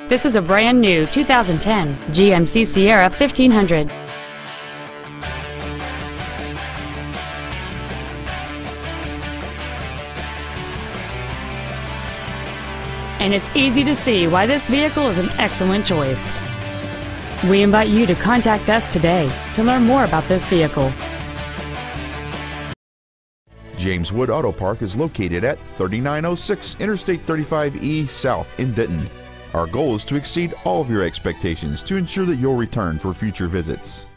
This is a brand new 2010 GMC Sierra 1500. And it's easy to see why this vehicle is an excellent choice. We invite you to contact us today to learn more about this vehicle. James Wood Auto Park is located at 3906 Interstate 35E South in Denton. Our goal is to exceed all of your expectations to ensure that you'll return for future visits.